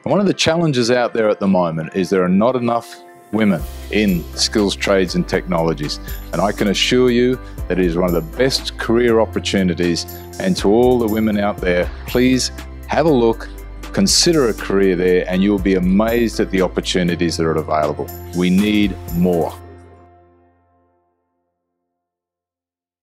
And one of the challenges out there at the moment is there are not enough women in skills, trades and technologies. And I can assure you that it is one of the best career opportunities. And to all the women out there, please have a look, consider a career there, and you'll be amazed at the opportunities that are available. We need more.